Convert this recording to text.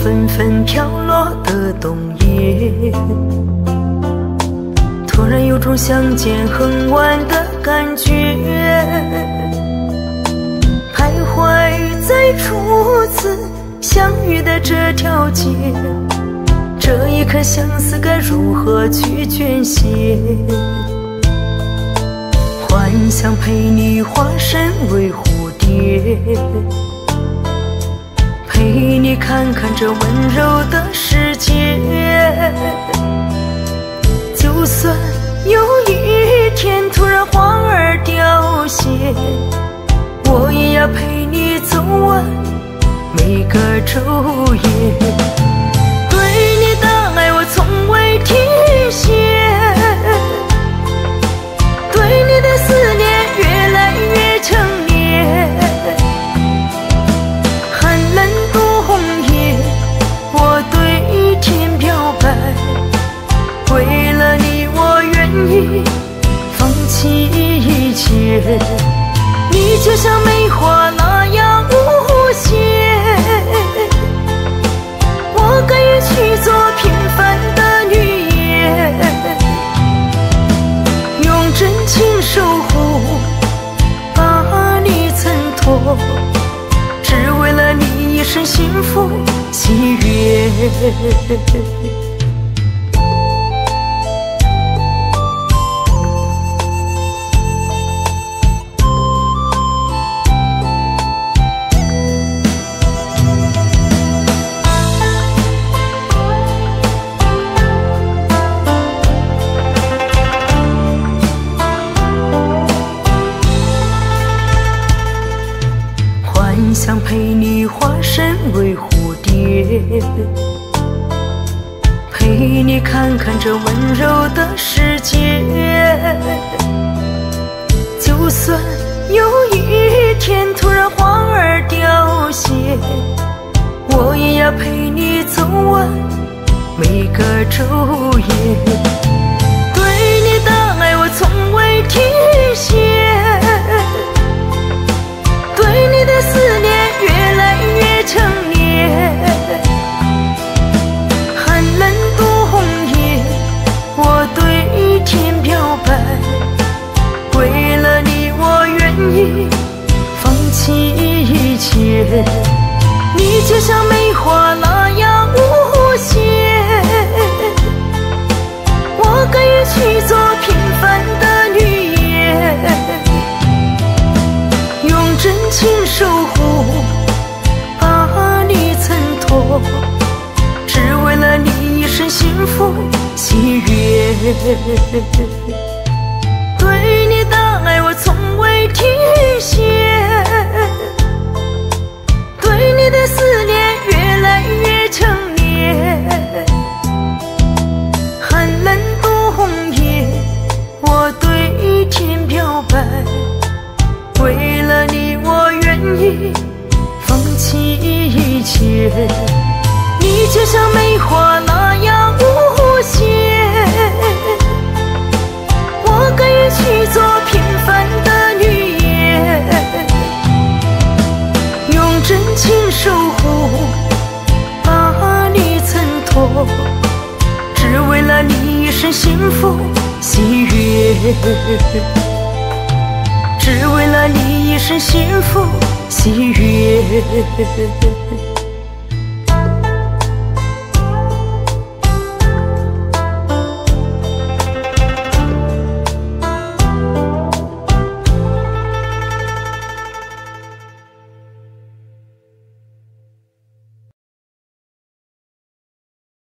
纷纷飘落的冬夜，突然有种相见恨晚的感觉，徘徊在初次相遇的这条街，这一刻相思该如何去捐献？幻想陪你化身为蝴蝶，陪你看看这温柔的世界。就算有一天突然花儿凋谢，我也要陪你走完每个昼夜。对你的爱我从未停歇，对你的思念越来越强烈。寒冷冬夜，我对天表白，为了你我愿意放弃一切。你就像梅花那样无邪，我甘愿去做平凡的女爷，用真情守护，把你衬托，只为了你一生幸福喜悦。想陪你化身为蝴蝶，陪你看看这温柔的世界。就算有一天突然花儿凋谢，我也要陪你走完每个昼夜。对你的爱我从未停歇，对你的思念越来越强烈。寒冷冬夜，我对天表白，为了你我愿意放弃一切。你就像梅花那样无邪，我甘愿去做平凡的女爷，用真情守护，把你衬托，只为了你一生幸福喜悦。对你的爱我从未停歇，对你的思念越来越强烈。寒冷冬夜，我对天表白，为了你我愿意放弃一切。你就像梅花那样无邪，我甘愿去做平凡的女爷，用真情守护，把你衬托，只为了你一生幸福喜悦，只为了你一生幸福喜悦。